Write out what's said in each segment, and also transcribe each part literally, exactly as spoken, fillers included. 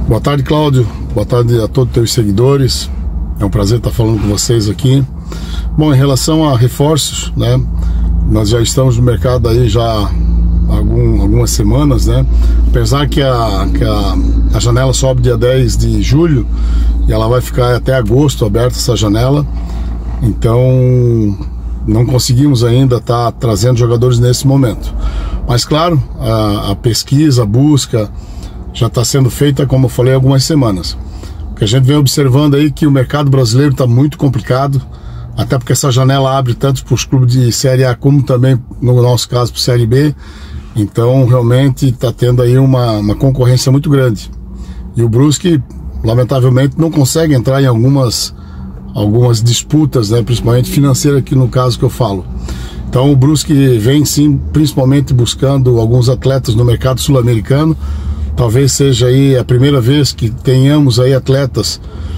Boa tarde, Cláudio. Boa tarde a todos os teus seguidores. É um prazer estar falando com vocês aqui. Bom, em relação a reforços, né? Nós já estamos no mercado aí já há algum, algumas semanas, né? Apesar que, a, que a, a janela sobe dia dez de julho e ela vai ficar até agosto aberta essa janela. Então não conseguimos ainda estar trazendo jogadores nesse momento. Mas claro, a, a pesquisa, a busca já está sendo feita, como eu falei, há algumas semanas. O que a gente vem observando aí é que o mercado brasileiro está muito complicado, até porque essa janela abre tanto para os clubes de Série A como também, no nosso caso, para o Série B. Então realmente está tendo aí uma, uma concorrência muito grande. E o Brusque, lamentavelmente, não consegue entrar em algumas, algumas disputas, né, principalmente financeiras, aqui no caso que eu falo. Então o Brusque vem sim, principalmente buscando alguns atletas no mercado sul-americano. Talvez seja aí a primeira vez que tenhamos aí atletas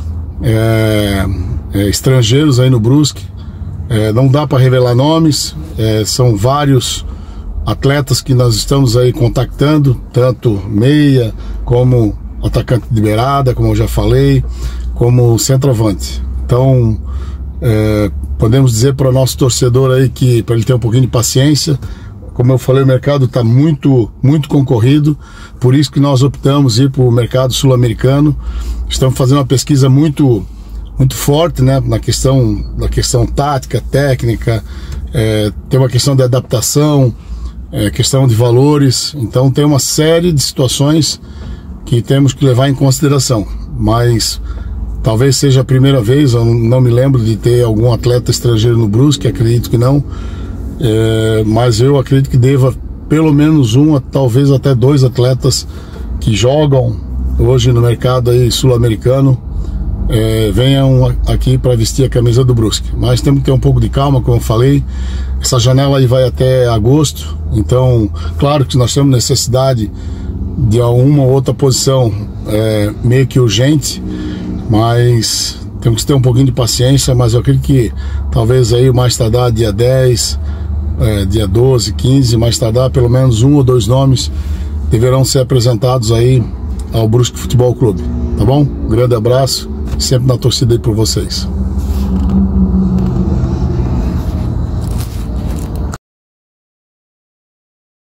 é, é, estrangeiros aí no Brusque. É, não dá para revelar nomes, é, são vários atletas que nós estamos aí contactando, tanto meia como atacante de beirada, como eu já falei, como centroavante. Então é, podemos dizer para o nosso torcedor aí que para ele ter um pouquinho de paciência. Como eu falei, o mercado está muito, muito concorrido, por isso que nós optamos ir para o mercado sul-americano. Estamos fazendo uma pesquisa muito, muito forte, né, na questão, na questão tática, técnica, é, tem uma questão de adaptação, é, questão de valores. Então tem uma série de situações que temos que levar em consideração. Mas talvez seja a primeira vez, eu não me lembro de ter algum atleta estrangeiro no Brusque, acredito que não. É, mas eu acredito que deva pelo menos um, talvez até dois atletas que jogam hoje no mercado aí sul-americano é, venham aqui para vestir a camisa do Brusque. Mas temos que ter um pouco de calma, como eu falei. Essa janela aí vai até agosto, então claro que nós temos necessidade de uma ou outra posição é, meio que urgente, mas temos que ter um pouquinho de paciência. Mas eu acredito que talvez aí o mais tardar dia dez, É, dia doze, quinze, mais tardar, pelo menos um ou dois nomes deverão ser apresentados aí ao Brusque Futebol Clube, tá bom? Um grande abraço, sempre na torcida aí por vocês.